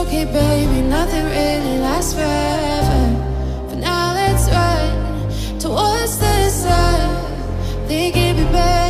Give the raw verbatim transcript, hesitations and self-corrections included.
okay, baby, nothing really lasts forever. For now, let's run towards the sun. Think it'd be better